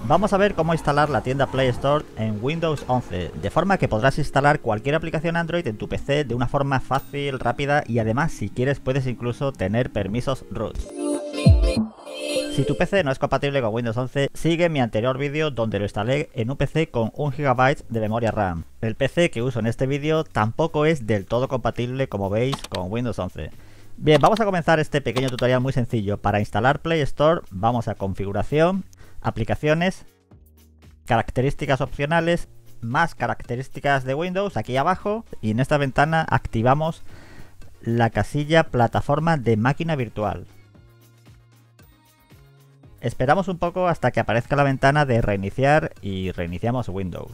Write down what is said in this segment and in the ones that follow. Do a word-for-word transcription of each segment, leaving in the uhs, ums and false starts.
Vamos a ver cómo instalar la tienda Play Store en Windows once, de forma que podrás instalar cualquier aplicación Android en tu P C de una forma fácil, rápida y además si quieres puedes incluso tener permisos root. Si tu P C no es compatible con Windows once, sigue mi anterior vídeo donde lo instalé en un P C con un gigabyte de memoria RAM. El P C que uso en este vídeo tampoco es del todo compatible, como veis, con Windows once. Bien, vamos a comenzar este pequeño tutorial muy sencillo. Para instalar Play Store vamos a configuración, aplicaciones, características opcionales, más características de Windows aquí abajo, y en esta ventana activamos la casilla plataforma de máquina virtual. Esperamos un poco hasta que aparezca la ventana de reiniciar y reiniciamos Windows.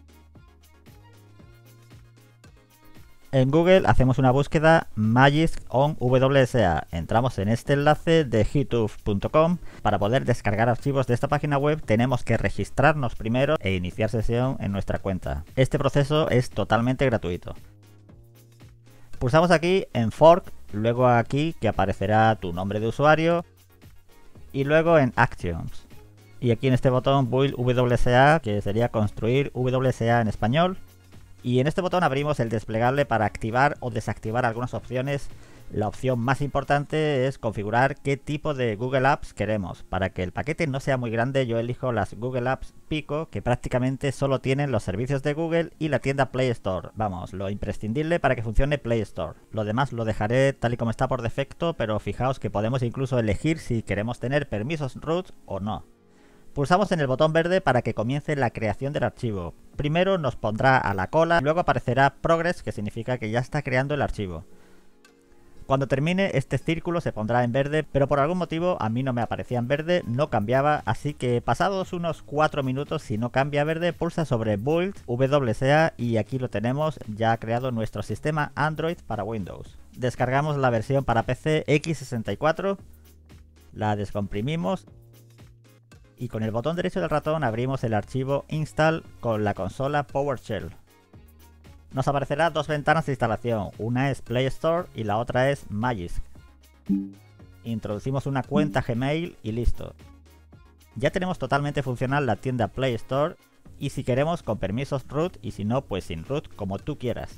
En Google hacemos una búsqueda Magisk on W S A. Entramos en este enlace de github punto com. Para poder descargar archivos de esta página web tenemos que registrarnos primero e iniciar sesión en nuestra cuenta. Este proceso es totalmente gratuito. Pulsamos aquí en Fork, luego aquí que aparecerá tu nombre de usuario y luego en Actions. Y aquí en este botón Build W S A, que sería construir W S A en español. Y en este botón abrimos el desplegable para activar o desactivar algunas opciones. La opción más importante es configurar qué tipo de Google Apps queremos. Para que el paquete no sea muy grande, yo elijo las Google Apps Pico, que prácticamente solo tienen los servicios de Google y la tienda Play Store. Vamos, lo imprescindible para que funcione Play Store. Lo demás lo dejaré tal y como está por defecto, pero fijaos que podemos incluso elegir si queremos tener permisos root o no. Pulsamos en el botón verde para que comience la creación del archivo. Primero nos pondrá a la cola, luego aparecerá Progress, que significa que ya está creando el archivo. Cuando termine este círculo se pondrá en verde, pero por algún motivo a mí no me aparecía en verde, no cambiaba, así que pasados unos cuatro minutos, si no cambia a verde, pulsa sobre Build W S A y aquí lo tenemos, ya ha creado nuestro sistema Android para Windows. Descargamos la versión para P C equis sesenta y cuatro, la descomprimimos y con el botón derecho del ratón abrimos el archivo install con la consola PowerShell. Nos aparecerá dos ventanas de instalación, una es Play Store y la otra es Magisk. Introducimos una cuenta Gmail y listo. Ya tenemos totalmente funcional la tienda Play Store y si queremos con permisos root y si no pues sin root, como tú quieras.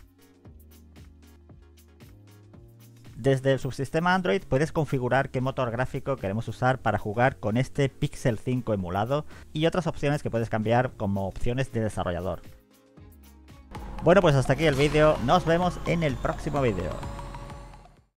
Desde el subsistema Android puedes configurar qué motor gráfico queremos usar para jugar con este Pixel cinco emulado y otras opciones que puedes cambiar como opciones de desarrollador. Bueno, pues hasta aquí el vídeo, nos vemos en el próximo vídeo.